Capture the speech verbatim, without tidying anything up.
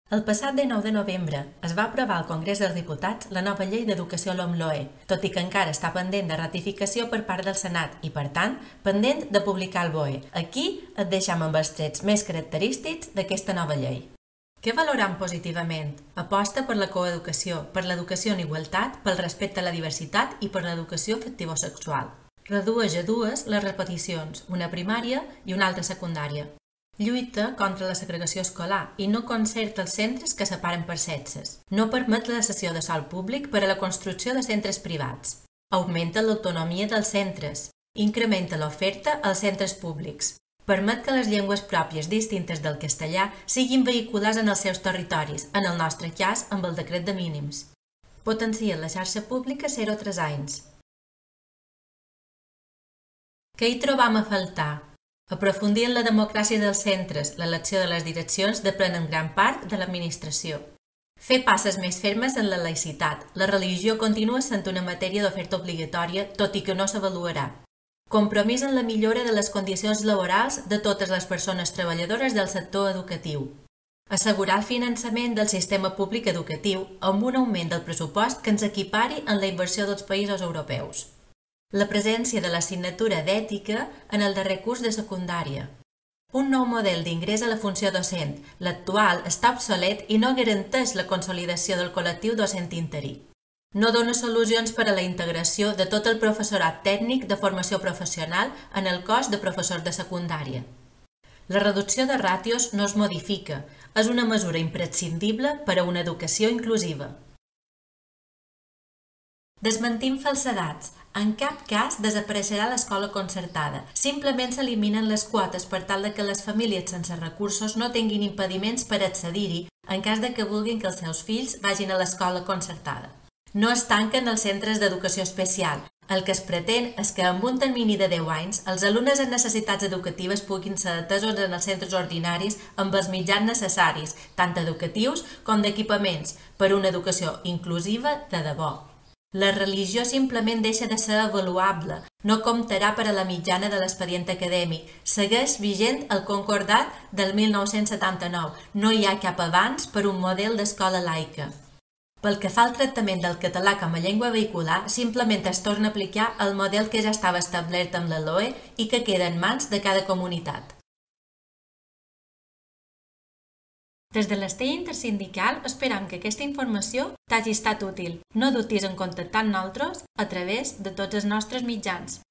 El passat dinou de novembre es va aprovar al Congrés dels Diputats la nova llei d'educació LOMLOE, tot i que encara està pendent de ratificació per part del Senat i, per tant, pendent de publicar el B O E. Aquí et deixam amb els trets més característics d'aquesta nova llei. Què valoram positivament? Aposta per la coeducació, per l'educació en igualtat, pel respecte a la diversitat i per l'educació afectivosexual. Redueix a dues les repeticions, una primària i una altra secundària. Lluita contra la segregació escolar i no concerta els centres que separen per sexes. No permet la cessió de sòl públic per a la construcció de centres privats. Augmenta l'autonomia dels centres. Incrementa l'oferta als centres públics. Permet que les llengües pròpies distintes del castellà siguin vehiculars en els seus territoris, en el nostre cas amb el decret de mínims. Potencia la xarxa pública zero a tres anys. Què hi trobam a faltar? Aprofundir en la democràcia dels centres, l'elecció de les direccions depèn en gran part de l'administració. Fer passes més fermes en la laïcitat. La religió continua sent una matèria d'oferta obligatòria, tot i que no s'avaluarà. Compromís en la millora de les condicions laborals de totes les persones treballadores del sector educatiu. Assegurar el finançament del sistema públic educatiu amb un augment del pressupost que ens equipari en la inversió dels països europeus. La presència de l'assignatura d'ètica en el darrer curs de secundària. Un nou model d'ingrés a la funció docent. L'actual està obsolet i no garanteix la consolidació del col·lectiu docent interí. No dona solucions per a la integració de tot el professorat tècnic de formació professional en el cos de professors de secundària. La reducció de ràtios no es modifica. És una mesura imprescindible per a una educació inclusiva. Desmentim falsedats. En cap cas desapareixerà l'escola concertada. Simplement s'eliminen les quotes per tal que les famílies sense recursos no tinguin impediments per accedir-hi en cas de que vulguin que els seus fills vagin a l'escola concertada. No es tanquen els centres d'educació especial. El que es pretén és que en un termini de deu anys els alumnes amb necessitats educatives puguin ser atesos en els centres ordinaris amb els mitjans necessaris, tant educatius com d'equipaments, per una educació inclusiva de debò. La religió simplement deixa de ser avaluable, no comptarà per a la mitjana de l'expedient acadèmic, segueix vigent el concordat del mil nou-cents setanta-nou, no hi ha cap avanç per un model d'escola laica. Pel que fa al tractament del català com a llengua vehicular, simplement es torna a aplicar el model que ja estava establert amb la LOE i que queda en mans de cada comunitat. Des de l'Estella Intersindical esperam que aquesta informació t'hagi estat útil. No dubtis en contactar amb nosaltres a través de tots els nostres mitjans.